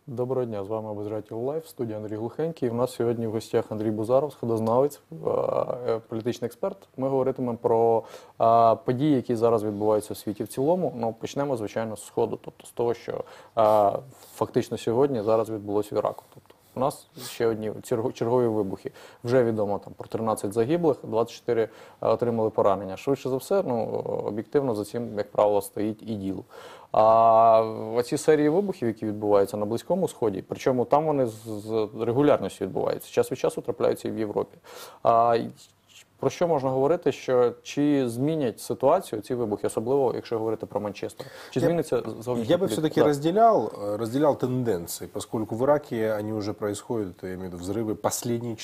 Доброго дня, з вами Обозрятел Лайв, студія Андрій Глухенький. У нас сьогодні в гостях Андрій Бузаров, сходознавець, політичний експерт. Ми говоритимемо про події, які зараз відбуваються в світі в цілому. Ну, почнемо, звичайно, з Сходу, тобто з того, що фактично сьогодні зараз відбулося в Іраку. Тобто у нас ще одні чергові вибухи. Вже відомо там про 13 загиблих, 24 отримали поранення. Швидше за все, ну, об'єктивно за цим, як правило, стоїть ІДІЛ. А оці серії вибухів, які відбуваються на Близькому Сході, причому там вони з регулярністю відбуваються, час від часу трапляються і в Європі. Про що можна говорити, що чи змінять ситуацію ці вибухи, особливо якщо говорити про Манчестер? Чи змінится зовнішняя Я бы політика? все-таки разделял тенденции, поскольку в Ираке они уже происходят, я имею в виду взрывы последние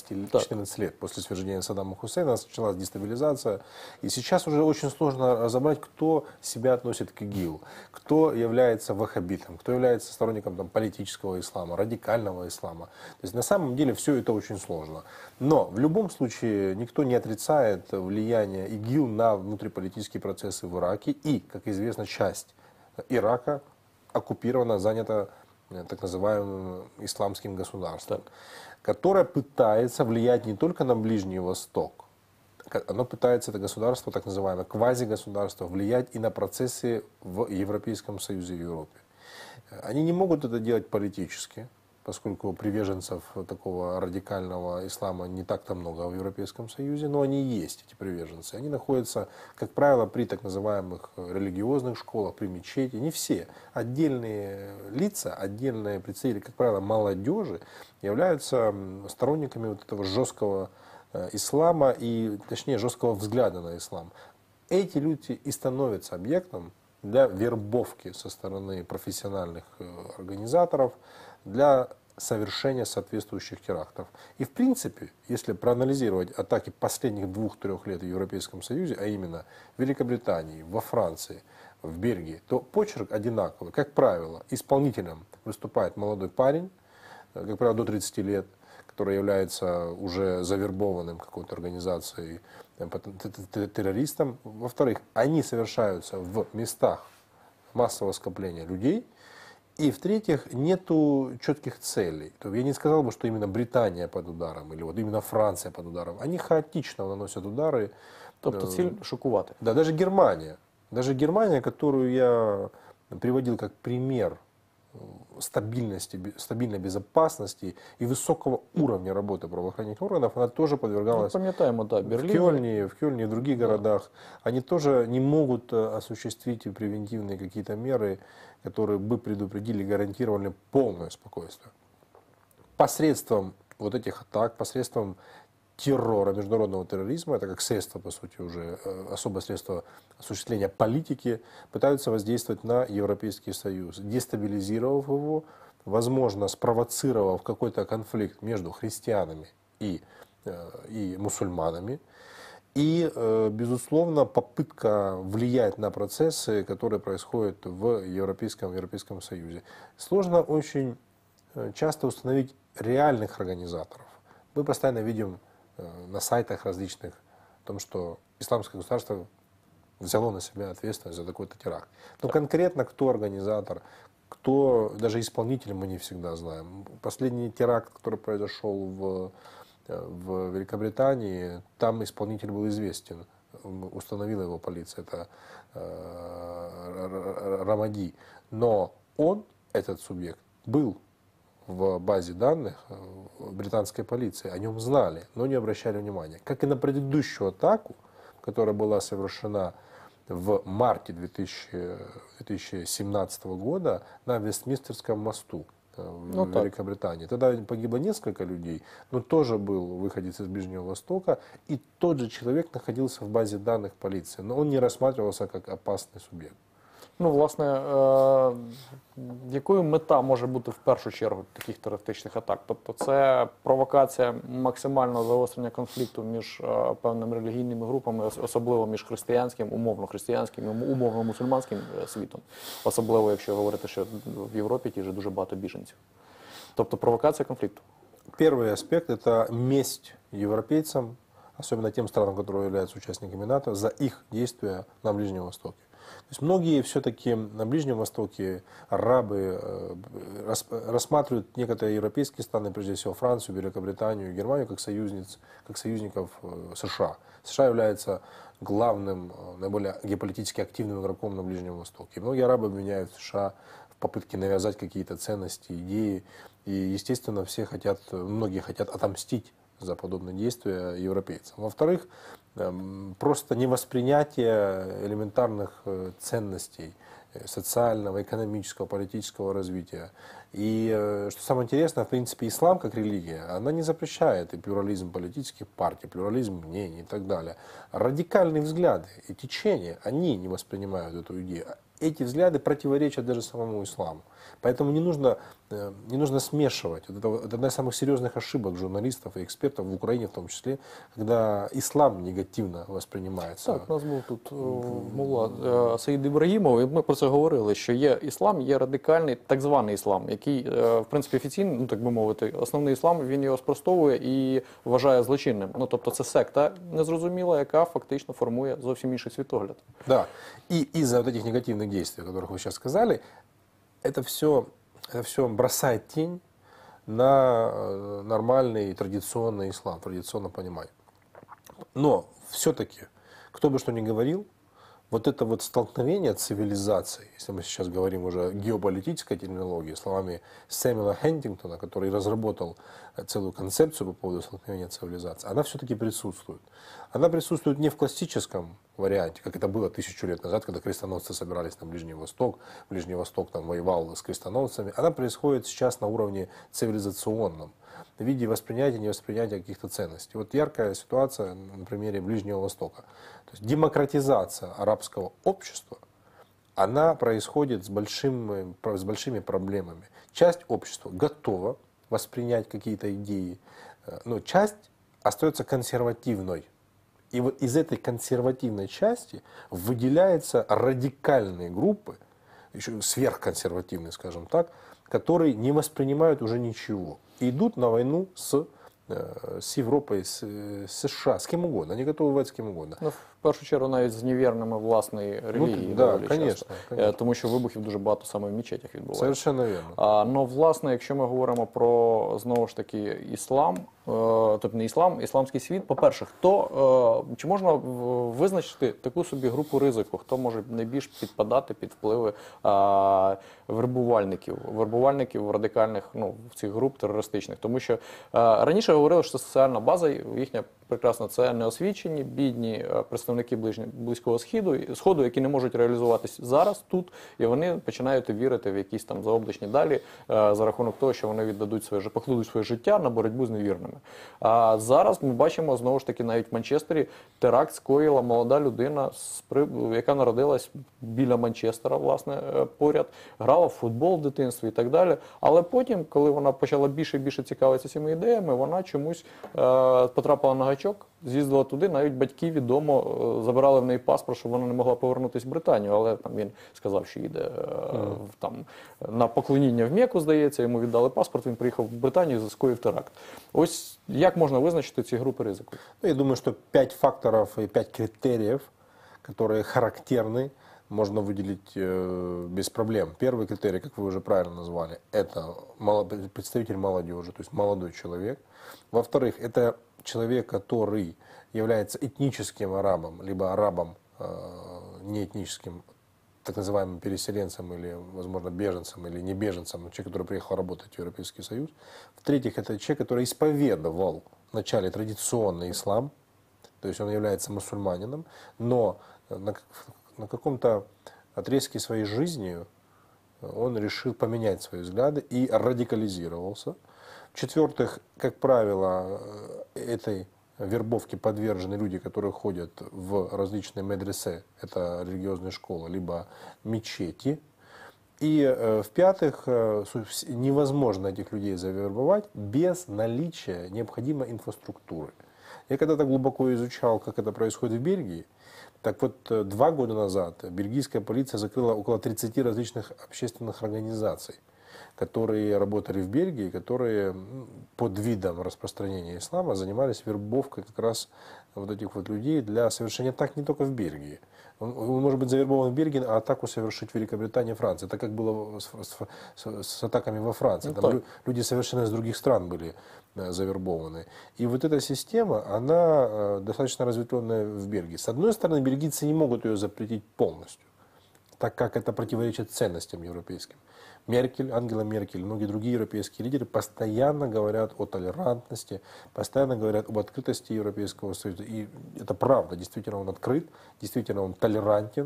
14 лет. После свержения Саддама Хусейна началась дестабилизация. И сейчас уже очень сложно разобрать, кто себя относит к ИГИЛ, кто является ваххабитом, кто является сторонником там, политического ислама, радикального ислама. То есть на самом деле все это очень сложно. Но в любом случае никто не отрицает влияние ИГИЛ на внутриполитические процессы в Ираке. И, как известно, часть Ирака оккупирована, занята так называемым исламским государством, которое пытается влиять не только на Ближний Восток, оно пытается, это государство, так называемое квазигосударство, влиять и на процессы в Европейском Союзе и Европе. Они не могут это делать политически, поскольку приверженцев такого радикального ислама не так-то много в Европейском Союзе, но они есть, эти приверженцы. Они находятся, как правило, при так называемых религиозных школах, при мечети. Не все. Отдельные лица, отдельные представители, как правило, молодежи, являются сторонниками вот этого жесткого ислама и, точнее, жесткого взгляда на ислам. Эти люди и становятся объектом для вербовки со стороны профессиональных организаторов, для совершения соответствующих терактов. И в принципе, если проанализировать атаки последних 2-3 лет в Европейском Союзе, а именно в Великобритании, во Франции, в Бельгии, то почерк одинаковый. Как правило, исполнителем выступает молодой парень, как правило, до 30 лет, который является уже завербованным какой-то организацией террористом. Во-вторых, они совершаются в местах массового скопления людей. И в-третьих, нету четких целей. То я не сказал бы, что именно Британия под ударом, или вот именно Франция под ударом. Они хаотично наносят удары. Тобто ціль шокувати. Да, даже Германия. Даже Германия, которую я приводил как пример стабильности, стабильной безопасности и высокого уровня работы правоохранительных органов, она тоже подвергалась. Ну, пам'ятаємо, да, в Берлин. Кёльне и в других городах. Они тоже не могут осуществить превентивные какие-то меры, которые бы предупредили, гарантировали полное спокойствие. Посредством вот этих атак, посредством террора, международного терроризма, это как средство, по сути, уже особое средство осуществления политики, пытаются воздействовать на Европейский Союз, дестабилизировав его, возможно, спровоцировав какой-то конфликт между христианами и мусульманами. И, безусловно, попытка влиять на процессы, которые происходят в Европейском Союзе. Сложно очень часто установить реальных организаторов. Мы постоянно видим на сайтах различных о том, что исламское государство взяло на себя ответственность за такой-то теракт. Но конкретно кто организатор, кто даже исполнитель, мы не всегда знаем. Последний теракт, который произошел в Великобритании, там исполнитель был известен, установила его полиция, это Рамади. Но он, этот субъект, был в базе данных британской полиции, о нем знали, но не обращали внимания. Как и на предыдущую атаку, которая была совершена в марте 2017 года на Вестминстерском мосту в Великобритании. Тогда погибло несколько людей, но тоже был выходец из Ближнего Востока, и тот же человек находился в базе данных полиции, но он не рассматривался как опасный субъект. Ну, власне, якою мета може бути в першу чергу таких терористичних атак? Тобто це провокація максимального загострення конфлікту між певними релігійними групами, особливо між християнським, умовно християнським і умовно мусульманським світом. Особливо, якщо говорити, що в Європі ті ж дуже багато біженців. Тобто провокація конфлікту. Первый аспект – это месть европейцам, особенно тем странам, которые являются участниками НАТО, за их действия на Ближнем Востоке. То есть многие все-таки на Ближнем Востоке арабы рассматривают некоторые европейские страны, прежде всего Францию, Великобританию, Германию, как союзников США. США является главным, наиболее геополитически активным игроком на Ближнем Востоке. И многие арабы обвиняют США в попытке навязать какие-то ценности, идеи. И, естественно, многие хотят отомстить за подобные действия европейцам. Во-вторых, просто невоспринятие элементарных ценностей социального, экономического, политического развития. И что самое интересное, в принципе, ислам как религия, она не запрещает и плюрализм политических партий, плюрализм мнений и так далее. Радикальные взгляды и течения, они не воспринимают эту идею. Эти взгляды противоречат даже самому исламу. Поэтому не нужно смешивать. Это одна из самых серьезных ошибок журналистов и экспертов в Украине в том числе, когда ислам негативно воспринимається. Так, у нас був тут мулла Саїд Ібрагімов, і ми про це говорили, що є іслам, є радикальний так званий іслам, який, в принципі, офіційно, ну так би мовити, основний іслам, він його спростовує і вважає злочинним. Ну, тобто це секта незрозуміла, яка фактично формує зовсім інший світогляд. Да, и из-за вот этих негативных действий, о которых вы сейчас сказали, это все бросает тень на нормальный традиционный ислам, традиционное понимание. Но все-таки, кто бы что ни говорил, вот это вот столкновение цивилизаций, если мы сейчас говорим уже о геополитической терминологии, словами Сэмюэла Хентингтона, который разработал целую концепцию по поводу столкновения цивилизаций, она все-таки присутствует. Она присутствует не в классическом варианте, как это было 1000 лет назад, когда крестоносцы собирались на Ближний Восток, Ближний Восток там воевал с крестоносцами. Она происходит сейчас на уровне цивилизационном, в виде воспринятия, невоспринятия каких-то ценностей. Вот яркая ситуация на примере Ближнего Востока. То есть демократизация арабского общества, она происходит с большими проблемами. Часть общества готова воспринять какие-то идеи, но часть остается консервативной. И вот из этой консервативной части выделяются радикальные группы, еще сверхконсервативные, скажем так, которые не воспринимают уже ничего. И идут на войну с Європою, з США, з ким угодно. Вони готові воювати з ким угодно. Ну, в першу чергу навіть з невірними власної релігії. Да, доволі конечно, часто. конечно. Тому що вибухів дуже багато саме в мечетях відбувається. Совершенно вірно. Ну, власне, якщо ми говоримо про, знову ж таки, іслам, тобто не іслам, ісламський світ, по-перше, чи можна визначити таку собі групу ризику, хто може найбільш підпадати під впливи вербувальників радикальних, ну, цих груп терористичних? Тому що раніше говорили, що соціальна база їхня прекрасна, це неосвічені, бідні представники Близького Сходу, які не можуть реалізуватись зараз тут, і вони починають вірити в якісь там заоблачні далі за рахунок того, що вони покладуть своє життя на боротьбу з невірними. А зараз ми бачимо, знову ж таки, навіть в Манчестері теракт скоїла молода людина, яка народилась біля Манчестера, власне, поряд, грала в футбол в дитинстві і так далі. Але потім, коли вона почала більше і більше цікавитися цими ідеями, вона чомусь потрапила на гачок, з'їздила туди, навіть батьки відомо забирали в неї паспорт, щоб вона не могла повернутися в Британію, але там він сказав, що їде там на поклоніння в Мекку, здається, йому віддали паспорт, він приїхав в Британію і скоїв теракт. Ось як можна визначити ці групи ризику? Ну, я думаю, что 5 факторов и 5 критериев, которые характерны, можно выделить без проблем. Первый критерий, как вы уже правильно назвали, это представитель молодежи, то есть молодой человек. Во-вторых, это человек, который является этническим арабом, либо арабом неэтническим, так называемым переселенцем или, возможно, беженцем или не беженцем, человек, который приехал работать в Европейский Союз. В-третьих, это человек, который исповедовал вначале традиционный ислам, то есть он является мусульманином, но на каком-то отрезке своей жизни он решил поменять свои взгляды и радикализировался. В-четвертых, как правило, этой вербовке подвержены люди, которые ходят в различные медресе, это религиозные школы, либо мечети. И в-пятых, невозможно этих людей завербовать без наличия необходимой инфраструктуры. Я когда-то глубоко изучал, как это происходит в Бельгии. Так вот, 2 года назад бельгийская полиция закрыла около 30 различных общественных организаций, которые работали в Бельгии, которые под видом распространения ислама занимались вербовкой как раз вот этих вот людей для совершения атак не только в Бельгии. Он может быть завербован в Бельгии, а атаку совершить в Великобритании и Франции. Это как было с атаками во Франции. Ну, Там люди совершенно из других стран были завербованы. И вот эта система, она достаточно разветвленная в Бельгии. С одной стороны, бельгийцы не могут ее запретить полностью, так как это противоречит ценностям европейским. Ангела Меркель и многие другие европейские лидеры постоянно говорят о толерантности, постоянно говорят об открытости Европейского Союза. И это правда, действительно он открыт, действительно он толерантен,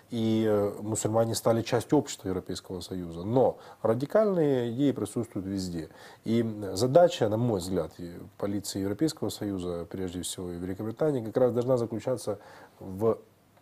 и мусульмане стали частью общества Европейского Союза. Но радикальные идеи присутствуют везде. И задача, на мой взгляд, полиции Европейского Союза, прежде всего и Великобритании, как раз должна заключаться в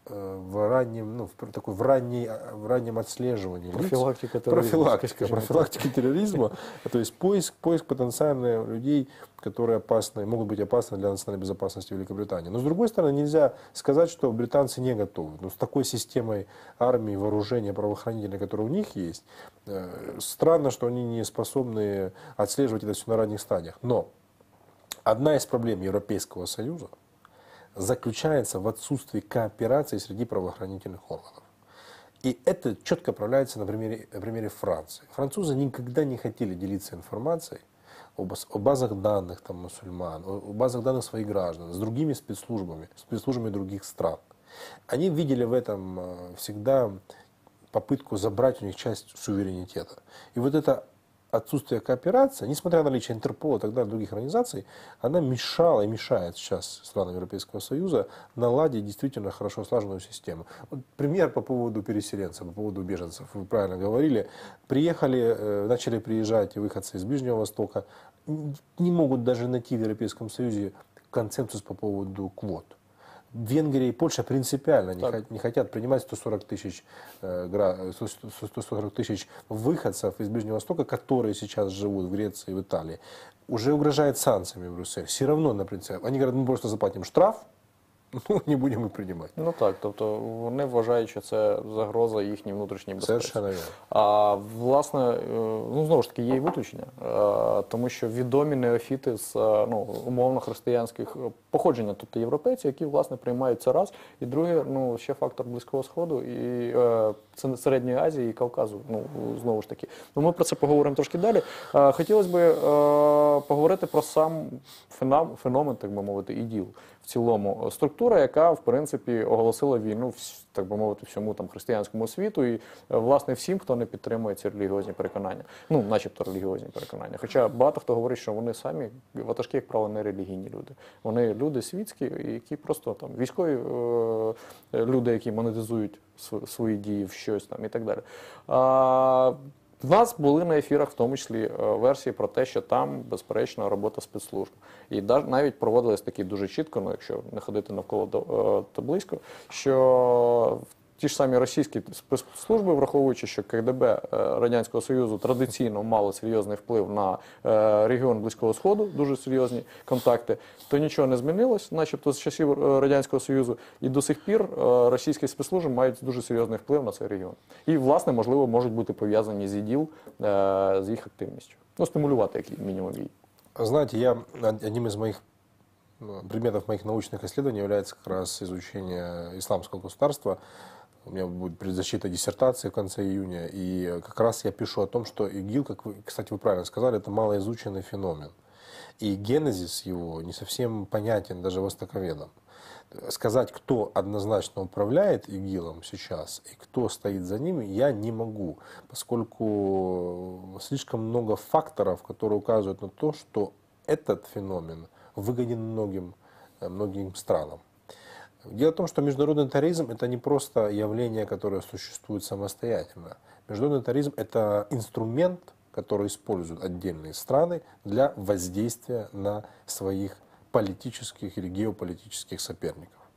раннем, в раннем отслеживании Профилактика лиц. терроризма. Профилактика терроризма, то есть поиск потенциально людей, которые могут быть опасны для национальной безопасности Великобритании. Но с другой стороны, нельзя сказать, что британцы не готовы. Но с такой системой армии, вооружения, правоохранителей, которые у них есть, странно, что они не способны отслеживать это все на ранних стадиях. Но одна из проблем Европейского Союза заключается в отсутствии кооперации среди правоохранительных органов. И это четко проявляется на примере Франции. Французы никогда не хотели делиться информацией о базах данных мусульман, о базах данных своих граждан с другими спецслужбами других стран. Они видели в этом всегда попытку забрать у них часть суверенитета. И вот это отсутствие кооперации, несмотря на наличие Интерпола и так далее, других организаций, она мешала и мешает сейчас странам Европейского Союза наладить действительно хорошо слаженную систему. Вот пример по поводу переселенцев, по поводу беженцев. Вы правильно говорили. Начали приезжать выходцы из Ближнего Востока, не могут даже найти в Европейском Союзе консенсус по поводу квот. Венгрия и Польша принципиально не хотят принимать 140 тысяч выходцев из Ближнего Востока, которые сейчас живут в Греции и в Италии. Уже угрожает санкциями в Брюссель. Все равно на принципе. Они говорят, мы просто заплатим штраф, не будемо приймати. Ну так, тобто вони вважають, що це загроза їхній внутрішній безпеці. Совершенно верно. А власне, знову ж таки, є і виключення, тому що відомі неофіти з умовно християнських походження, тобто європейці, які власне приймають це раз. І друге, ще фактор Близького Сходу і Середньої Азії і Кавказу. Знову ж таки. Ми про це поговоримо трошки далі. Хотілося б поговорити про сам феномен, так би мовити, іділ. В цілому структура, яка, в принципі, оголосила війну, так би мовити, всьому християнському світу і, власне, всім, хто не підтримує ці релігіозні переконання. Начебто релігіозні переконання. Хоча багато хто говорить, що вони самі, ватажки, як правило, не релігійні люди. Вони люди світські, які просто військові люди, які монетизують свої дії в щось і так далі. В нас були на ефірах, в тому числі, версії про те, що там, безперечно, робота спецслужб. І навіть проводились такі дуже чітко, якщо не ходити навколо та близько, що ті ж самі російські спецслужби, враховуючи, що КГБ Радянського Союзу традиційно мало серйозний вплив на регіон Близького Сходу, дуже серйозні контакти, то нічого не змінилось, начебто з часів Радянського Союзу, і до сих пір російські спецслужби мають дуже серйозний вплив на цей регіон. І, власне, можливо, можуть бути пов'язані з ІДІЛ, з їх активністю. Стимулювати, як мінімум, її. Знаете, одним из предметов моих научных исследований является как раз изучение исламского государства. У меня будет предзащита диссертации в конце июня, и как раз я пишу о том, что ИГИЛ, кстати, вы правильно сказали, это малоизученный феномен. И генезис его не совсем понятен даже востоковедам. Сказать, кто однозначно управляет ИГИЛом сейчас и кто стоит за ними, я не могу, поскольку слишком много факторов, которые указывают на то, что этот феномен выгоден многим странам. Дело в том, что международный терроризм – это не просто явление, которое существует самостоятельно. Международный терроризм – это инструмент, который используют отдельные страны для воздействия на своих политических или геополитических соперников.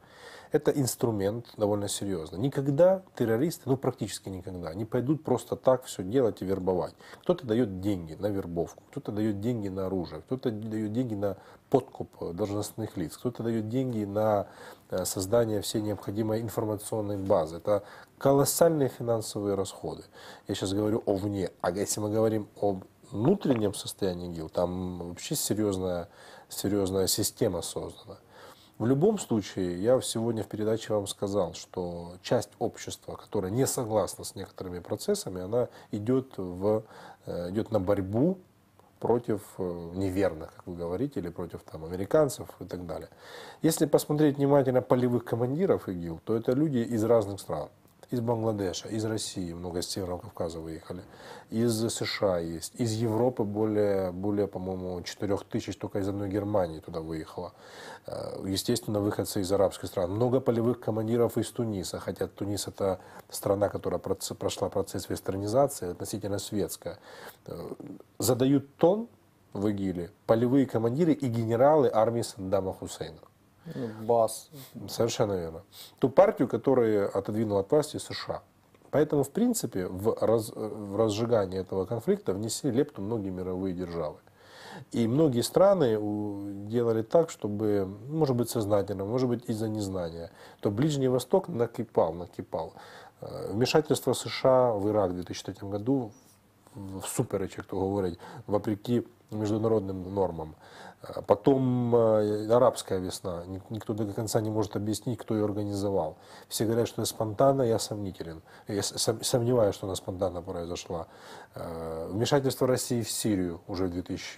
Это инструмент довольно серьезный. Никогда террористы, ну практически никогда, не пойдут просто так все делать и вербовать. Кто-то дает деньги на вербовку, кто-то дает деньги на оружие, кто-то дает деньги на подкуп должностных лиц, кто-то дает деньги на создание всей необходимой информационной базы. Это колоссальные финансовые расходы. Я сейчас говорю о вне. А если мы говорим об внутреннем состоянии ИГИЛ, там вообще серьезная система создана. В любом случае, я сегодня в передаче вам сказал, что часть общества, которая не согласна с некоторыми процессами, она идет на борьбу против неверных, как вы говорите, или против там, американцев и так далее. Если посмотреть внимательно полевых командиров ИГИЛ, то это люди из разных стран. Из Бангладеша, из России, много из Северного Кавказа выехали, из США есть, из Европы более по-моему, 4000 только из одной Германии туда выехало. Естественно, выходцы из арабских стран. Много полевых командиров из Туниса, хотя Тунис это страна, которая прошла процесс вестернизации, относительно светская. Задают тон в ИГИЛе полевые командиры и генералы армии Саддама Хусейна. БАС. Совершенно верно. Ту партию, которая отодвинула от власти США. Поэтому, в принципе, в разжигании этого конфликта внесли лепту многие мировые державы. И многие страны делали так, чтобы, может быть, сознательно, может быть, из-за незнания, то Ближний Восток накипал. Вмешательство США в Ирак в 2003 году, всупереч, як то говорять, вопреки международным нормам. Потом арабская весна. Никто до конца не может объяснить, кто ее организовал. Все говорят, что это спонтанно, я сомнителен. Я сомневаюсь, что она спонтанно произошла. Вмешательство России в Сирию уже в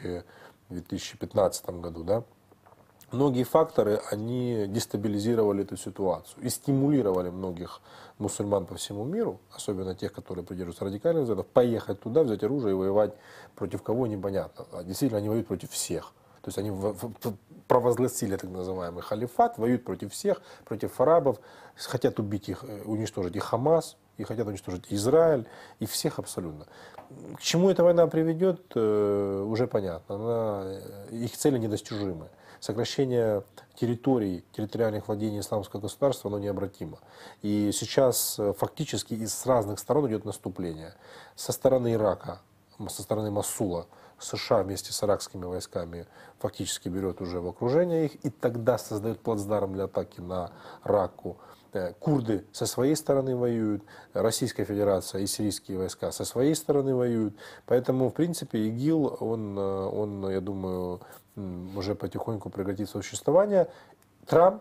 2015 году. Да? Многие факторы, они дестабилизировали эту ситуацию и стимулировали многих мусульман по всему миру, особенно тех, которые придерживаются радикальных взглядов, поехать туда, взять оружие и воевать против кого непонятно. А действительно, они воюют против всех. То есть они провозгласили так называемый халифат, воюют против всех, против арабов, хотят убить их, уничтожить и Хамас, и хотят уничтожить Израиль, и всех абсолютно. К чему эта война приведет, уже понятно. Их цели недостижимы. Сокращение территориальных владений исламского государства, оно необратимо. И сейчас фактически с разных сторон идет наступление. Со стороны Ирака, со стороны Мосула, США вместе с иракскими войсками фактически берет уже в окружение их и тогда создает плацдарм для атаки на Ракку. Курды со своей стороны воюют, Российская Федерация и сирийские войска со своей стороны воюют. Поэтому, в принципе, ИГИЛ, он, я думаю, уже потихоньку прекратит существование. Трамп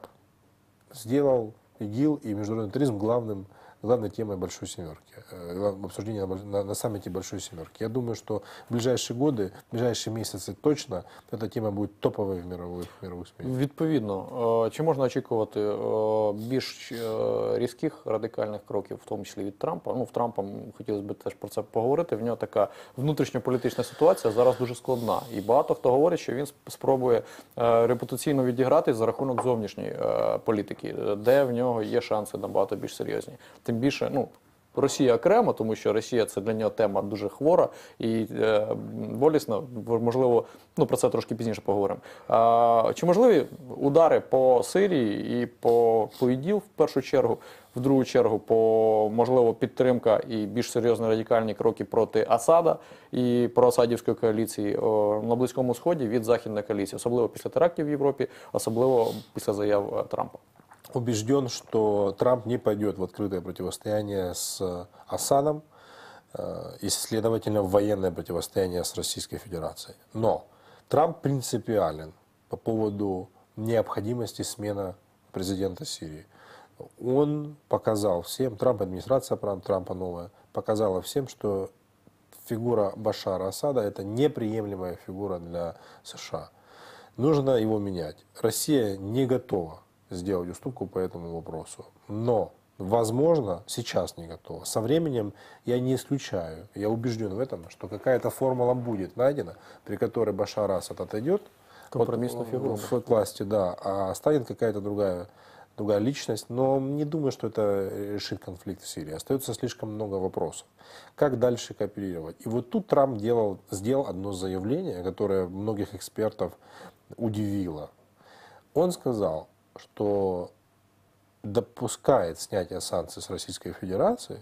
сделал ИГИЛ и международный терроризм главной темой Большой Семерки, обсуждения на саммите Большой Семерки. Я думаю, что в ближайшие годы, в ближайшие месяці точно эта тема будет топовою в мирових СМІ. Відповідно, чи можна очікувати більш різких радикальних кроків, в тому числі від Трампа? Ну, в Трампа хотілося б теж про це поговорити. В нього така внутрішньополітична ситуація зараз дуже складна. І багато хто говорить, що він спробує репутаційно відігратись за рахунок зовнішньої політики, де в нього є шанси набагато більш серйозні. Тим більше, ну, Росія окремо, тому що Росія – це для нього тема дуже хвора і болісна, можливо, ну, про це трошки пізніше поговоримо. Чи можливі удари по Сирії і по ІДІЛ в першу чергу, в другу чергу можливо, підтримка і більш серйозні радикальні кроки проти Асада і проасадівської коаліції на Близькому Сході від Західної коаліції, особливо після терактів в Європі, особливо після заяв Трампа? Убежден, что Трамп не пойдет в открытое противостояние с Асадом и, следовательно, в военное противостояние с Российской Федерацией. Но Трамп принципиален по поводу необходимости смены президента Сирии. Он показал всем, администрация Трампа новая, показала всем, что фигура Башара Асада – это неприемлемая фигура для США. Нужно его менять. Россия не готова сделать уступку по этому вопросу. Но, возможно, сейчас не готова. Со временем я не исключаю, я убежден в этом, что какая-то формула будет найдена, при которой Башар Асад отойдет от власти, да, а станет какая-то другая личность. Но не думаю, что это решит конфликт в Сирии. Остается слишком много вопросов. Как дальше кооперировать? И вот тут Трамп сделал одно заявление, которое многих экспертов удивило. Он сказал, что допускает снятие санкций с Российской Федерации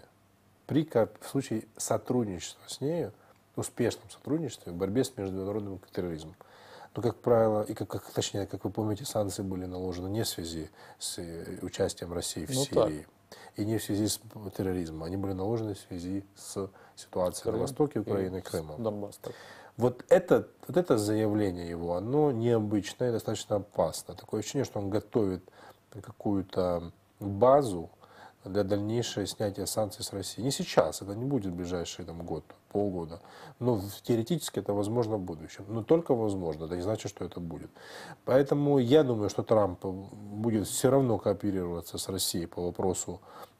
в случае сотрудничества с нею, успешном сотрудничестве в борьбе с международным терроризмом. Но, как правило, и точнее, как вы помните, санкции были наложены не в связи с участием России в Сирии и не в связи с терроризмом. Они были наложены в связи с ситуацией на востоке Украины и Крымом. Донбасс, так. Вот это заявление его, оно необычное и достаточно опасно. Такое ощущение, что он готовит какую-то базу для дальнейшего снятия санкций с России. Не сейчас, это не будет в ближайший год, полгода. Но теоретически это возможно в будущем. Но только возможно, это не значит, что это будет. Поэтому я думаю, что Трамп будет все равно кооперироваться с Россией по вопросу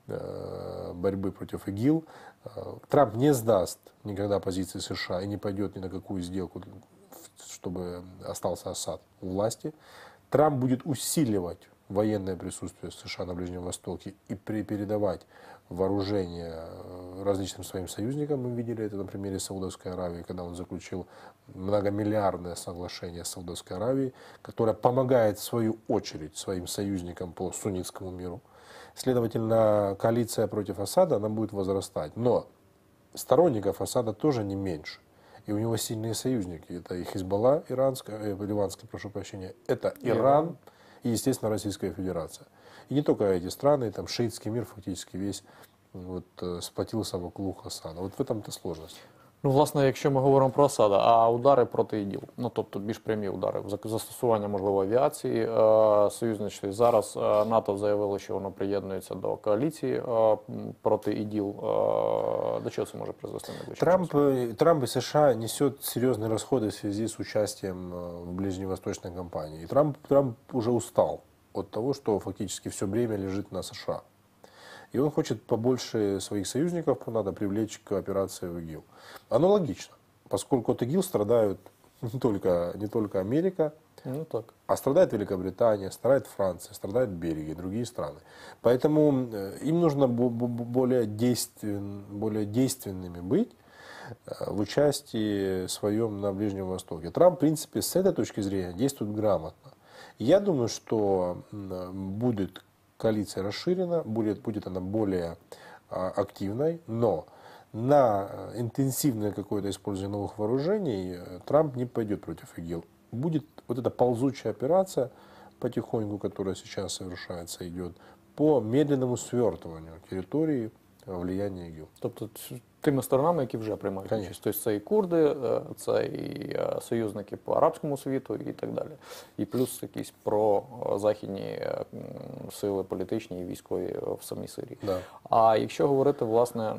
борьбы против ИГИЛ. Трамп не сдаст никогда позиции США и не пойдет ни на какую сделку, чтобы остался Асад у власти. Трамп будет усиливать военное присутствие США на Ближнем Востоке и передавать вооружение различным своим союзникам. Мы видели это на примере Саудовской Аравии, когда он заключил многомиллиардное соглашение с Саудовской Аравией, которое помогает в свою очередь своим союзникам по суннитскому миру. Следовательно, коалиция против Асада, она будет возрастать. Но сторонников Асада тоже не меньше. И у него сильные союзники. Это и Хизбалла, ливанская, прошу прощения, это Иран и, естественно, Российская Федерация. И не только эти страны, там шиитский мир фактически весь сплотився вокруг Асада. От в этом-то сложність. Ну, власне, якщо ми говоримо про Асада, а удари проти ІДІЛ, ну, тобто більш прямі удари, застосування, можливо, авіації, союзничної. Зараз НАТО заявило, що воно приєднується до коаліції проти ІДІЛ. До чого це може призвести найближчим часом? Трамп и США несет серьезные расходы в связи с участием в ближневосточной кампании. И Трамп уже устал от того, что фактически все время лежит на США. И он хочет побольше своих союзников надо привлечь к операции в ИГИЛ. Оно логично, поскольку от ИГИЛ страдают не только Америка, а страдает Великобритания, страдает Франция, страдает Бельгия и другие страны. Поэтому им нужно более действенными быть в участии своем на Ближнем Востоке. Трамп, в принципе, с этой точки зрения действует грамотно. Я думаю, что будет коалиция расширена, будет она более активной, но на интенсивное какое-то использование новых вооружений Трамп не пойдет против ИГИЛ. Будет вот эта ползучая операция потихоньку, которая сейчас совершается, идет по медленному свертыванию территории влияния ИГИЛ. Тобто тими сторонами, які вже приймають участь. Тобто це і курди, це і союзники по арабському світу і так далі. І плюс якісь прозахідні сили політичні і військові в самій Сирії. Да. А якщо говорити, власне,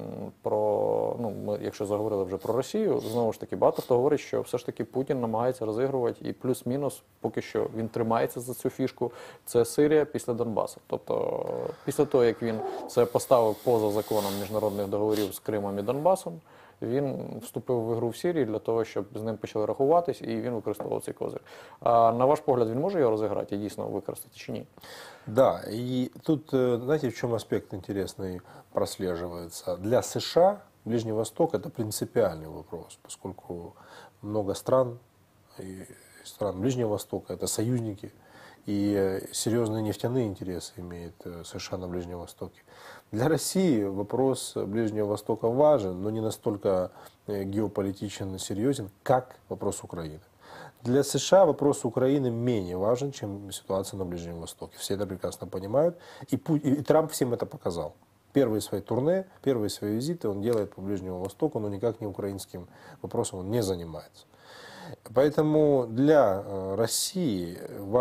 про, ми, якщо заговорили вже про Росію, знову ж таки, багато хто говорить, що все ж таки Путін намагається розігрувати і плюс-мінус, поки що він тримається за цю фішку, це Сирія після Донбасу. Тобто, після того, як він це поставив поза законом міжнародних договорів з Кримом і Донбасом, він вступив в ігру в Сирії для того, щоб з ним почали рахуватись, і він використовував цей козир. А на ваш погляд, він може його розіграти і дійсно використати чи ні? Да, и тут, знаете, в чем аспект интересный прослеживается? Для США Ближний Восток – это принципиальный вопрос, поскольку много стран, и стран Ближнего Востока – это союзники, и серьезные нефтяные интересы имеет США на Ближнем Востоке. Для России вопрос Ближнего Востока важен, но не настолько геополитичен и серьезен, как вопрос Украины. Для США вопрос Украины менее важен, чем ситуация на Ближнем Востоке. Все это прекрасно понимают, и Трамп всем это показал. Первые свои турне, первые свои визиты он делает по Ближнему Востоку, но никак не украинским вопросом он не занимается. Поэтому для России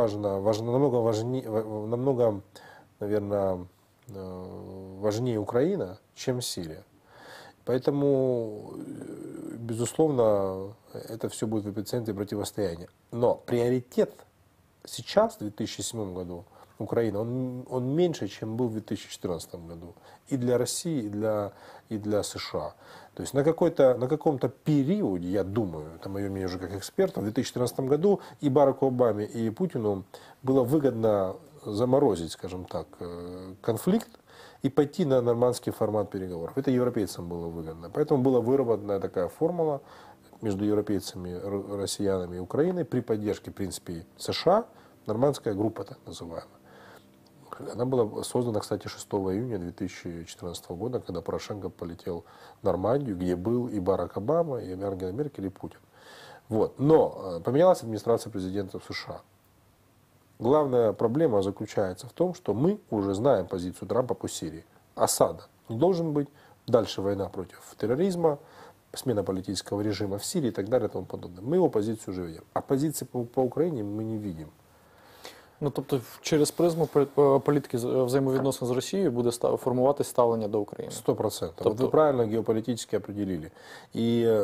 намного, наверное, важнее Украина, чем Сирия. Поэтому, безусловно, это все будет в эпицентре противостояния. Но приоритет сейчас, в 2007 году, Украина, он меньше, чем был в 2014 году. И для России, и для США. То есть на каком-то периоде, я думаю, это мое мнение уже как эксперта, в 2014 году и Бараку Обаме, и Путину было выгодно заморозить, скажем так, конфликт и пойти на нормандский формат переговоров. Это европейцам было выгодно. Поэтому была выработана такая формула между европейцами, россиянами и Украиной при поддержке, в принципе, США, нормандская группа так называемая. Она была создана, кстати, 6 июня 2014 года, когда Порошенко полетел в Нормандию, где был и Барак Обама, и Ангела Меркель, и Путин. Вот. Но поменялась администрация президента США. Главная проблема заключается в том, что мы уже знаем позицию Трампа по Сирии. Асада не должен быть, дальше война против терроризма, смена политического режима в Сирии и так далее и тому подобное. Мы его позицию уже видим. А позиции по Украине мы не видим. Ну, тобто, через призму політики взаємовідносин з Росією буде формуватися ставлення до України. 100%. Вот вы правильно геополитически определили. И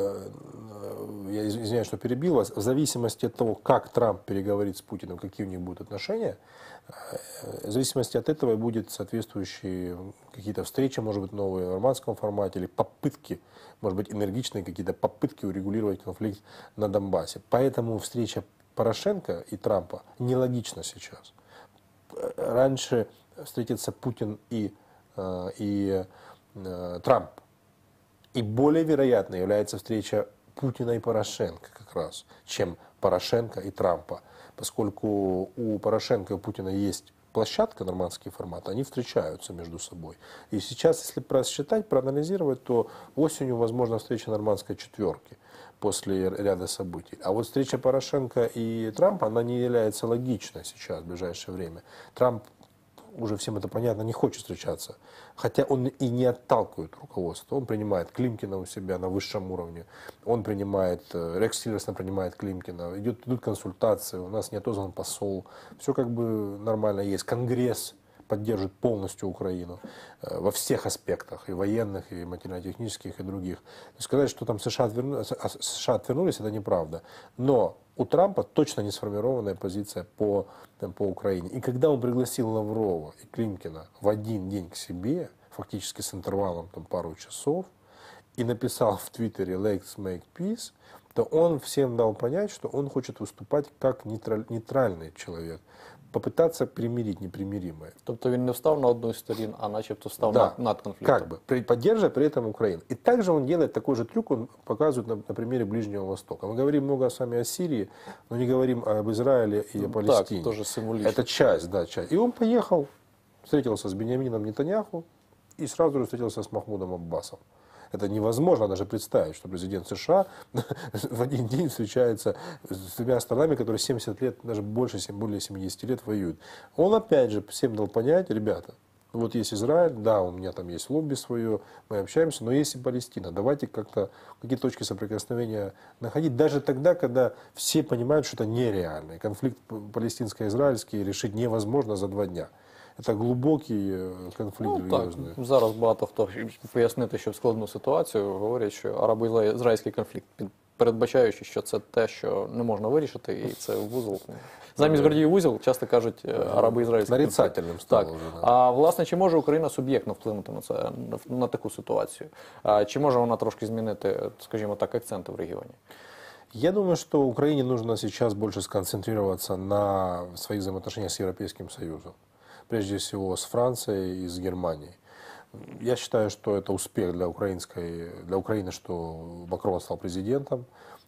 я извиняюсь, что перебил вас. В зависимости от того, как Трамп переговорит с Путиным, какие у них будут отношения, в зависимости от этого и будут соответствующие какие-то встречи, может быть, новые в нормандском формате, или попытки, может быть, энергичные какие-то попытки урегулировать конфликт на Донбассе. Поэтому встреча Порошенко и Трампа нелогично сейчас. Раньше встретятся Путин и Трамп. И более вероятной является встреча Путина и Порошенко как раз, чем Порошенко и Трампа. Поскольку у Порошенко и у Путина есть площадка, нормандский формат, они встречаются между собой. И сейчас, если просчитать, проанализировать, то осенью возможна встреча нормандской четверки после ряда событий. А вот встреча Порошенко и Трампа, она не является логичной сейчас, в ближайшее время. Трамп, уже всем это понятно, не хочет встречаться. Хотя он и не отталкивает руководство. Он принимает Климкина у себя на высшем уровне. Он принимает, Рекс Тиллерсон принимает Климкина. Идут консультации, у нас не отозван посол. Все как бы нормально есть. Конгресс поддерживает полностью Украину во всех аспектах, и военных, и материально-технических, и других. Сказать, что там США отвернулись, это неправда. Но у Трампа точно не сформированная позиция по Украине. И когда он пригласил Лаврова и Климкина в один день к себе, фактически с интервалом там, пару часов, и написал в Твиттере «Let's make peace», то он всем дал понять, что он хочет выступать как нейтральный человек. Попытаться примирить непримиримое. Тобто він не встав на одну из сторон, а начебто встав над конфликтом. Как бы, поддерживая при этом Украину. И также он делает такой же трюк, он показывает на примере Ближнего Востока. Мы говорим много с вами о Сирии, но не говорим об Израиле и о Палестине. Так, тоже символично. Это часть, да, часть. И он поехал, встретился с Беньямином Нетаньяху и сразу же встретился с Махмудом Аббасом. Это невозможно даже представить, что президент США в один день встречается с двумя странами, которые 70 лет, даже больше, более 70 лет воюют. Он опять же всем дал понять, ребята, вот есть Израиль, да, у меня там есть лобби свое, мы общаемся, но есть и Палестина. Давайте как-то какие точки соприкосновения находить, даже тогда, когда все понимают, что это нереально. Конфликт палестинско-израильский решить невозможно за 2 дня. Це глибокий конфлікт релігіозний. Так, зараз багато хто пояснити, що в складну ситуацію говорять, що арабо-ізраїльський конфлікт, передбачаючи, що це те, що не можна вирішити, і це вузол. Замість Гордіїв вузол часто кажуть арабо-ізраїльський конфлікт. Нарицательним стало так. вже. Да. А власне, чи може Україна суб'єктно вплинути на це, на таку ситуацію? Чи може вона трошки змінити, скажімо так, акценти в регіоні? Я думаю, что Украине нужно сейчас больше сконцентрироваться на своих взаимоотношениях с Европейским Союзом. Прежде всего с Францией и с Германией. Я считаю, что это успех для Украины, что Макрон стал президентом.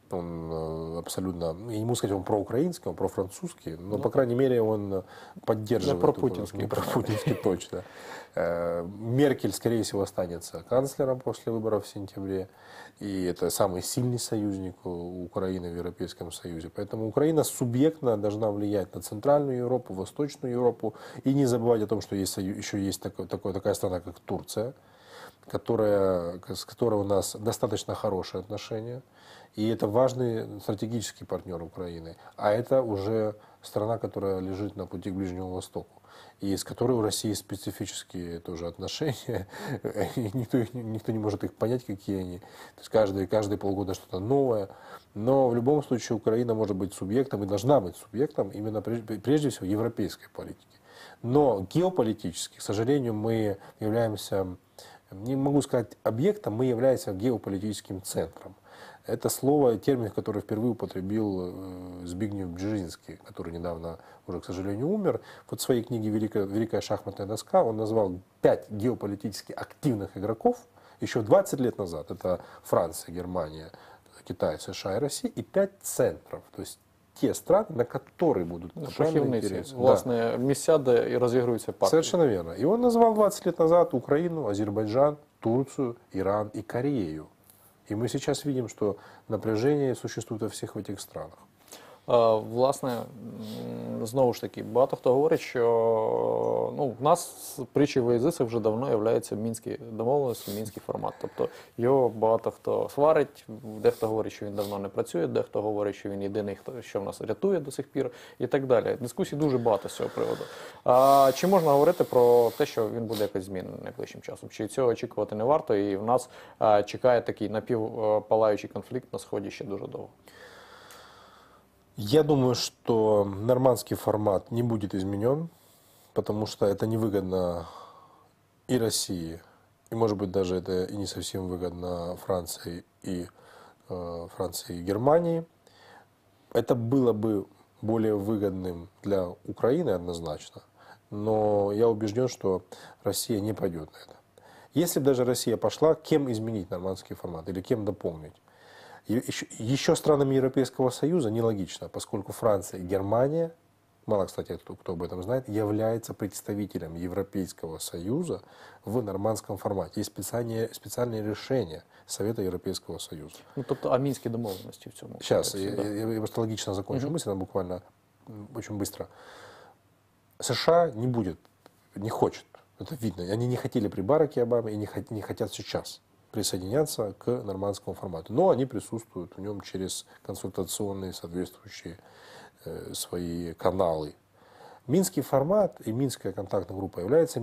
Он абсолютно, я не могу сказать, он проукраинский, он профранцузский, но, по крайней мере, он поддерживает... Не пропутинский. Не пропутинский, точно. Меркель, скорее всего, останется канцлером после выборов в сентябре. И это самый сильный союзник у Украины в Европейском Союзе. Поэтому Украина субъектно должна влиять на Центральную Европу, Восточную Европу. И не забывать о том, что еще есть такая страна, как Турция, с которой у нас достаточно хорошие отношения. И это важный стратегический партнер Украины. А это уже страна, которая лежит на пути к Ближнему Востоку. И с которой у России специфические тоже отношения. И никто не может их понять, какие они. То есть каждые полгода что-то новое. Но в любом случае Украина может быть субъектом и должна быть субъектом именно прежде всего европейской политики. Но геополитически, к сожалению, мы являемся, не могу сказать объектом, мы являемся геополитическим центром. Это слово, термин, который впервые употребил Збигнев Бжезинский, который недавно уже, к сожалению, умер. Вот в своей книге «Великая шахматная доска» он назвал 5 геополитически активных игроков еще 20 лет назад. Это Франция, Германия, Китай, США и Россия. И 5 центров. То есть те страны, на которые будут направлены Шахівниці, интересы. Да. власне, місця, де і розігруються партії. Совершенно верно. И он назвал 20 лет назад Украину, Азербайджан, Турцию, Иран и Корею. И мы сейчас видим, что напряжение существует во всех этих странах. Власне, знову ж таки, багато хто говорить, що в нас притчі во язицях вже давно є мінські домовленості, мінський формат. Тобто його багато хто сварить, дехто говорить, що він давно не працює, дехто говорить, що він єдиний, що в нас рятує до сих пір і так далі. Дискусій дуже багато з цього приводу. Чи можна говорити про те, що він буде якось змінений найближчим часом? Чи цього очікувати не варто, і в нас чекає такий напівпалаючий конфлікт на Сході ще дуже довго? Я думаю, что нормандский формат не будет изменен, потому что это невыгодно и России, и, может быть, даже это и не совсем выгодно Франции и Германии. Это было бы более выгодным для Украины однозначно, но я убежден, что Россия не пойдет на это. Если бы даже Россия пошла, кем изменить нормандский формат или кем дополнить? Еще странами Европейского Союза нелогично, поскольку Франция и Германия, мало, кстати, кто об этом знает, являются представителем Европейского Союза в нормандском формате. Есть специальные решения Совета Европейского Союза. А мінські домовленості в цьому? Сейчас, я просто логично закончу мысль, она буквально очень быстро. США не будет, не хочет, это видно. Они не хотели при Бараке Обаме и не хотят сейчас присоединяться к нормандскому формату. Но они присутствуют в нем через консультационные соответствующие свои каналы. Минский формат и Минская контактная группа является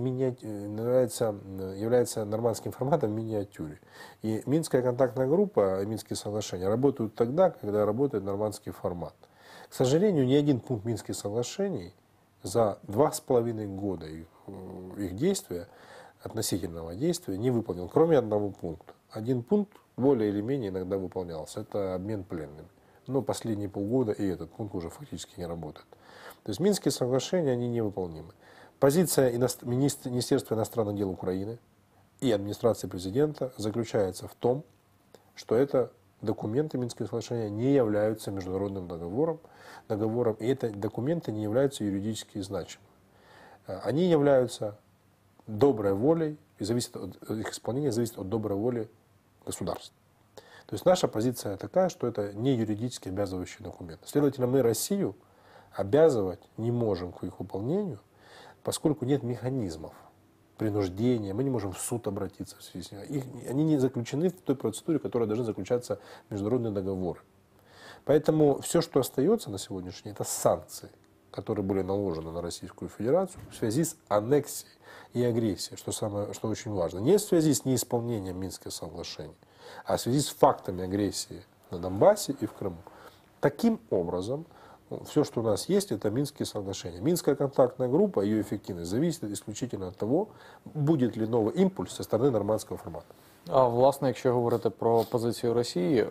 нормандским форматом в миниатюре. И Минская контактная группа и Минские соглашения работают тогда, когда работает нормандский формат. К сожалению, ни один пункт Минских соглашений за 2,5 года их действия, относительного действия, не выполнен, кроме одного пункта. Один пункт более или менее иногда выполнялся. Это обмен пленными. Но последние полгода и этот пункт уже фактически не работает. То есть Минские соглашения, они невыполнимы. Позиция Министерства иностранных дел Украины и администрации президента заключается в том, что это документы Минские соглашения не являются международным договором, и эти документы не являются юридически значимыми. Они являются доброй волей, и их исполнение зависит от доброй воли государств. То есть наша позиция такая, что это не юридически обязывающий документ. Следовательно, мы Россию обязывать не можем к их выполнению, поскольку нет механизмов принуждения, мы не можем в суд обратиться в связи с ним. Они не заключены в той процедуре, в которой должны заключаться международные договоры. Поэтому все, что остается на сегодняшний день, это санкции, которые были наложены на Российскую Федерацию в связи с аннексией и агрессией, что очень важно. Не в связи с неисполнением Минских соглашений, а в связи с фактами агрессии на Донбассе и в Крыму. Таким образом, все, что у нас есть, это Минские соглашения. Минская контактная группа, ее эффективность зависит исключительно от того, будет ли новый импульс со стороны нормандского формата. А власне, якщо говорити про позицію Росії,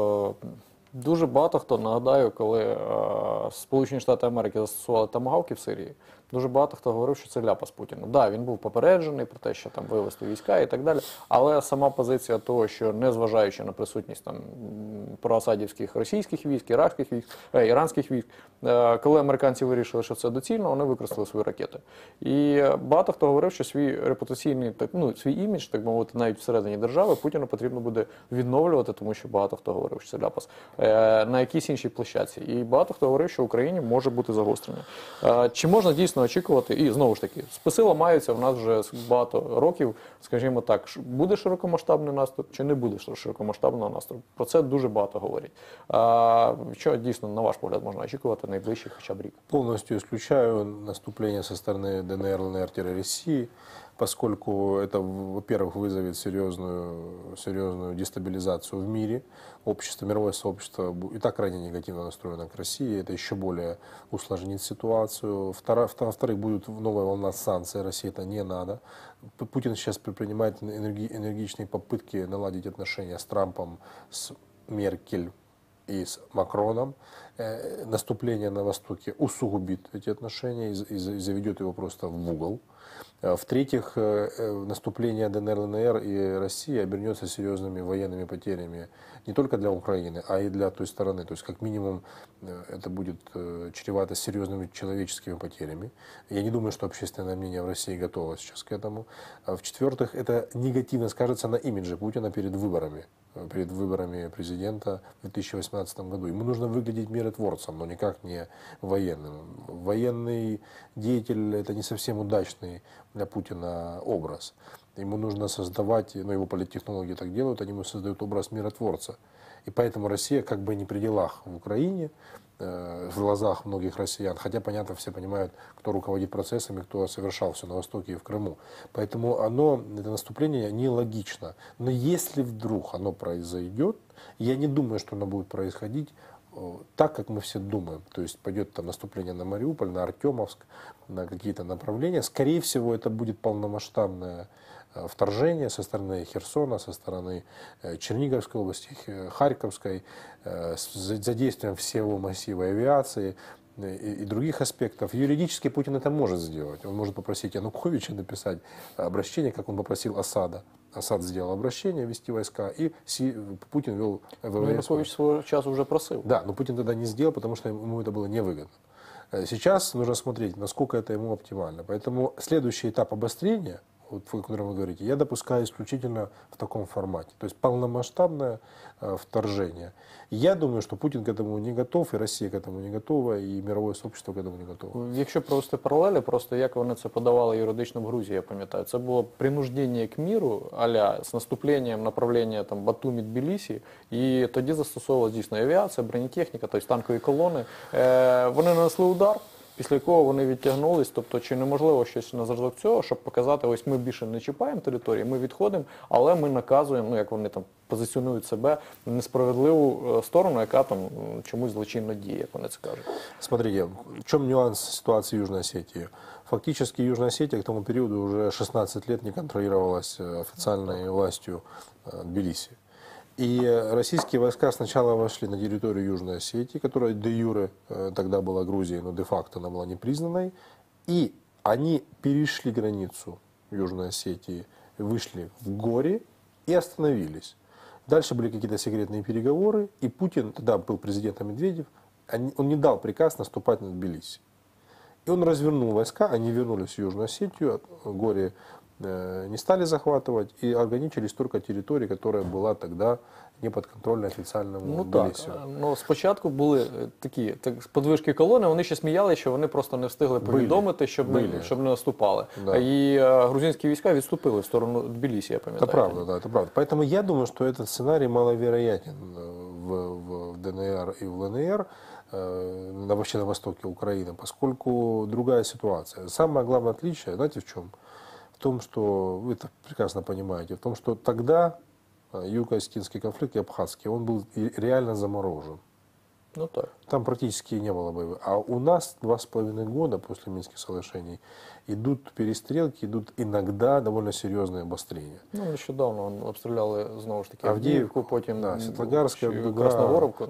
дуже багато хто, нагадаю, коли Сполучені Штати Америки застосували томагавки в Сирії, дуже багато хто говорив, що це ляпас Путіна. Да, він був попереджений про те, що там вивести війська і так далі, але сама позиція того, що незважаючи на присутність там проасадівських російських військ, іранських військ, коли американці вирішили, що це доцільно, вони використали свої ракети. І багато хто говорив, що свій репутаційний, свій імідж, так мовити, навіть всередині держави Путіну потрібно буде відновлювати, тому що багато хто говорив, що це ляпас, на якійсь іншій площадці. І багато хто говорив, що в Україні може бути загострення. Чи можна дійсно очікувати, і знову ж таки, списи ламаються в нас вже багато років, скажімо так, буде широкомасштабний наступ чи не буде широкомасштабного наступу. Про це дуже багато говорять. Що дійсно, на ваш погляд, можна очікувати найближчий хоча б рік? Полностью исключаю наступление со стороны ДНР, ЛНР-России, поскольку это, во-первых, вызовет серьезную дестабилизацию в мире. Мировое сообщество и так крайне негативно настроено к России. Это еще более усложнит ситуацию. Во-вторых, будет новая волна санкций. России это не надо. Путин сейчас предпринимает энергичные попытки наладить отношения с Трампом, с Меркель и с Макроном, наступление на Востоке усугубит эти отношения и заведет его просто в угол. В-третьих, наступление ДНР, ЛНР и России обернется серьезными военными потерями не только для Украины, а и для той стороны. То есть, как минимум, это будет чревато серьезными человеческими потерями. Я не думаю, что общественное мнение в России готово сейчас к этому. В-четвертых, это негативно скажется на имидже Путина перед выборами президента в 2018 году. Ему нужно выглядеть миротворцем, но никак не военным. Военный деятель – это не совсем удачный для Путина образ. Ему нужно создавать, его политтехнологи так делают, они ему создают образ миротворца. И поэтому Россия как бы не при делах в Украине, в глазах многих россиян, хотя, понятно, все понимают, кто руководит процессами, кто совершал все на Востоке и в Крыму. Поэтому это наступление нелогично. Но если вдруг оно произойдет, я не думаю, что оно будет происходить так, как мы все думаем. То есть пойдет там наступление на Мариуполь, на Артемовск, на какие-то направления. Скорее всего, это будет полномасштабное вторжение со стороны Херсона, со стороны Черниговской области, Харьковской, с задействием всего массива авиации и других аспектов. Юридически Путин это может сделать. Он может попросить Януковича написать обращение, как он попросил Асада. Асад сделал обращение, ввести войска, и Путин вел ВВС. Янукович свой час уже просил. Да, но Путин тогда не сделал, потому что ему это было невыгодно. Сейчас нужно смотреть, насколько это ему оптимально. Поэтому следующий этап обострения, вот, о котором вы говорите, я допускаю исключительно в таком формате. То есть полномасштабное вторжение. Я думаю, що Путін к этому не готов, і Росія к этому не готова, і мировое сообщество к этому не готово. Якщо провести паралелі, просто як вони це подавали юридично в Грузії, я пам'ятаю, це було принуждення к миру, а-ля з наступленням направлення там Батумі-Тбілісі, і тоді застосовувалась дійсно авіація, бронетехніка, тобто танкові колони. Вони нанесли удар, після якого вони відтягнулись. Тобто, чи неможливо щось на зразок цього, щоб показати, ось ми більше не чіпаємо території, ми відходимо, але ми наказуємо, як вони там позиціонують себе, несправедливу сторону, яка там чомусь злочинно діє, як вони це кажуть. Смотрите, в чем нюанс ситуации в Южной Осетии? Фактически Южная Осетия к тому периоду уже 16 лет не контролировалась официальной властью Тбилиси. И российские войска сначала вошли на территорию Южной Осетии, которая де юре тогда была Грузией, но де-факто она была непризнанной. И они перешли границу Южной Осетии, вышли в горе и остановились. Дальше были какие-то секретные переговоры, и Путин, тогда был президентом Медведев, он не дал приказ наступать на Тбилиси. И он развернул войска, они вернулись в Южную Осетию, горе не стали захватывать и ограничились только территорией, которая была тогда не підконтрольна офіційному Тбілісі. Так, ну спочатку були такі подвижки колони, вони ще сміяли, що вони просто не встигли повідомити, щоб не наступали. Да. І грузинські війська відступили в сторону Тбілісі, я пам'ятаю. Это правда, да, это правда. Поэтому я думаю, что этот сценарий маловероятен в ДНР и в ЛНР, вообще на востоке Украины, поскольку другая ситуация. Самое главное отличие, знаете в чем? В том, что, вы это прекрасно понимаете, в том, что тогда юго-осетинский конфликт и абхазский, он был реально заморожен. Ну так. Там практически не было боевых. А у нас 2,5 года после Минских соглашений идут перестрелки, идут иногда довольно серьезные обострения. Ну, нещодавно обстріляли, знову ж таки, Авдіївку, потім да, Світлодарська, Красногоровку.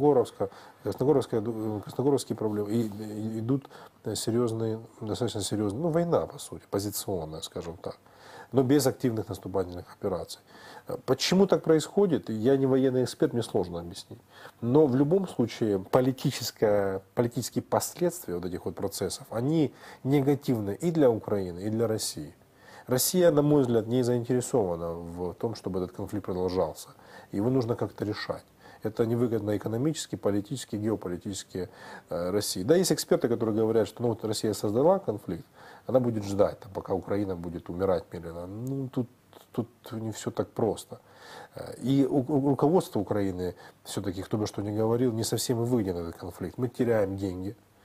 Красногоровские проблемы. И идут серьезные, достаточно серьезные, война, по сути, позиционная, скажем так, но без активных наступательных операций. Почему так происходит, я не военный эксперт, мне сложно объяснить. Но в любом случае политические последствия вот этих вот процессов, они негативны и для Украины, и для России. Россия, на мой взгляд, не заинтересована в том, чтобы этот конфликт продолжался. Его нужно как-то решать. Это невыгодно экономически, политически, геополитически России. Да, есть эксперты, которые говорят, что вот Россия создала конфликт, она будет ждать, пока Украина будет умирать медленно. Ну, тут не все так просто. И руководство Украины, все-таки, кто бы что ни говорил, не совсем и выгоден этот конфликт. Мы теряем деньги,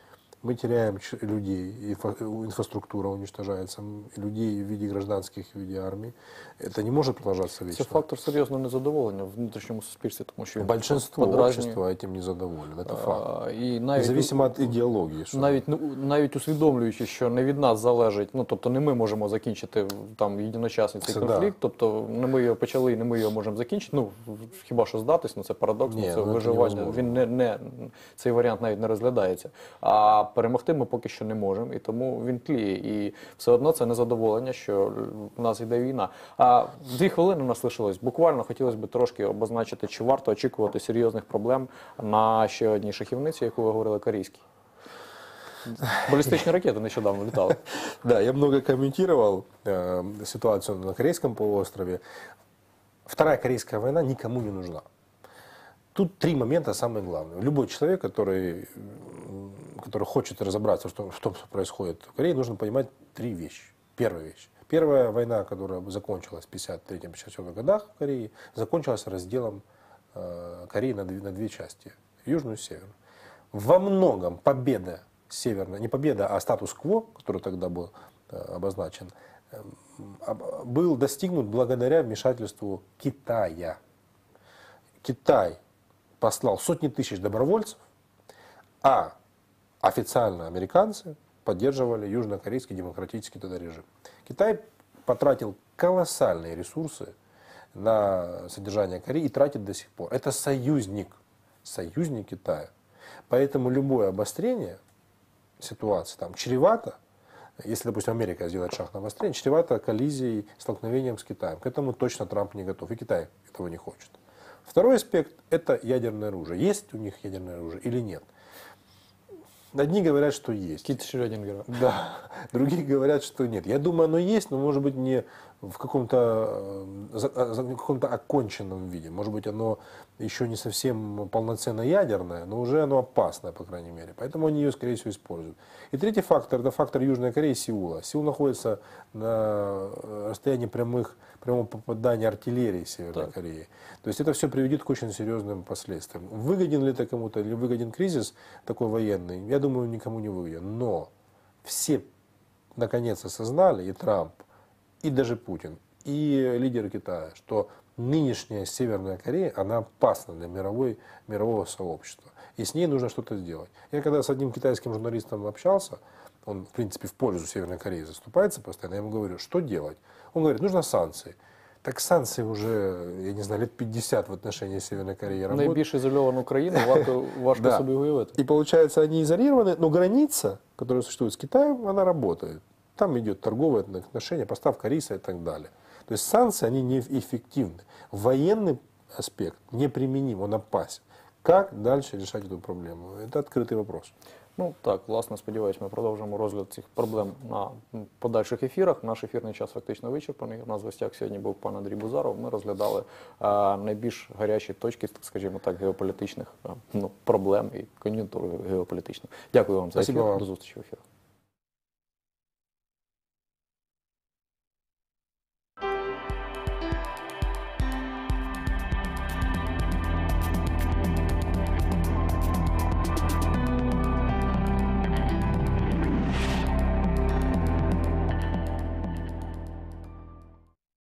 мы теряем людей, инфраструктура уничтожается, людей в виде гражданских, в виде армии. Это не может продолжаться вечно. Це фактор серйозного незадоволення в внутрішньому суспільстві, тому що він Большинство подразнює. общества этим незадоволено, это факт. І навіть, Независимо от ідеології. Що навіть усвідомлюючи, що не від нас залежить, ну тобто не ми можемо закінчити там єдиночасний цей Це конфлікт, тобто не ми його почали і не ми його можемо закінчити. Ну хіба що здатись, ну це парадокс, Ні, це ну, це виживання. невозможно. Він цей варіант навіть не розглядається. А перемогти ми поки що не можемо, і тому він тліє. І все одно це незадоволення, що в нас йде війна. А 2 хвилини у нас лишилось. Буквально хотілося б трошки обозначити, чи варто очікувати серйозних проблем на ще одній шахівниці, яку ви говорили, корейській. Баллистичные ракеты нещодавно летали. Да, я много комментировал ситуацию на Корейском полуострове. Вторая Корейская война никому не нужна. Тут 3 момента самые главные. Любой человек, который хочет разобраться в том, что происходит в Корее, нужно понимать 3 вещи. Первая вещь. Первая война, которая закончилась в 1953-1954 годах в Корее, закончилась разделом Кореи на 2 части. Южную и северную. Во многом победа северная, не победа, а статус-кво, который тогда был обозначен, был достигнут благодаря вмешательству Китая. Китай послал сотни тысяч добровольцев, а официально американцы поддерживали южнокорейский демократический тогда режим. Китай потратил колоссальные ресурсы на содержание Кореи и тратит до сих пор. Это союзник Китая. Поэтому любое обострение ситуации там чревато, если, допустим, Америка сделает шаг на обострение, чревато коллизией, столкновением с Китаем. К этому точно Трамп не готов, и Китай этого не хочет. Второй аспект – это ядерное оружие. Есть у них ядерное оружие или нет? Одни говорят, что есть. Кит Шрёдингера. Да. Другие говорят, что нет. Я думаю, оно есть, но может быть не в каком-то оконченном виде. Может быть, оно еще не совсем полноценно ядерное, но уже оно опасное, по крайней мере. Поэтому они ее, скорее всего, используют. И третий фактор – это фактор Южной Кореи, Сеула. Сеул находится на расстоянии прямого попадания артиллерии Северной Кореи. То есть это все приведет к очень серьезным последствиям. Выгоден ли это кому-то или выгоден кризис такой военный? Я думаю, никому не выгоден. Но все наконец осознали, и Трамп, и даже Путин, и лидеры Китая, что нынешняя Северная Корея, она опасна для мирового сообщества. И с ней нужно что-то сделать. Я когда с одним китайским журналистом общался, он, в принципе, в пользу Северной Кореи заступается постоянно, я ему говорю, что делать? Он говорит, нужно санкции. Так санкции уже, я не знаю, лет 50 в отношении Северной Кореи работают. Найбільш ізольовану країну важко собі уявити. И получается, они изолированы, но граница, которая существует с Китаем, она работает. Там идет торговые отношения, поставка риса и так далее. То есть санкции, они неэффективны. Военный аспект неприменим, он опасен. Как дальше решать эту проблему? Это открытый вопрос. Ну так, власне, сподіваюсь, ми продовжимо розгляд цих проблем на подальших ефірах. Наш ефірний час фактично вичерпаний. У нас в гостях сьогодні був пан Андрій Бузаров. Ми розглядали найбільш гарячі точки, скажімо так, геополітичних проблем і кон'юнктури геополітичної. Дякую вам за ефір. До зустрічі в ефірах.